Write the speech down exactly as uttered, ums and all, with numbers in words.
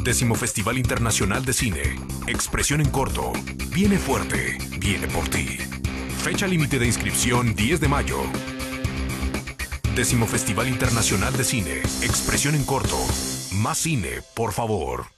Décimo Festival Internacional de Cine. Expresión en corto. Viene fuerte. Viene por ti. Fecha límite de inscripción diez de mayo. Décimo Festival Internacional de Cine. Expresión en corto. Más cine, por favor.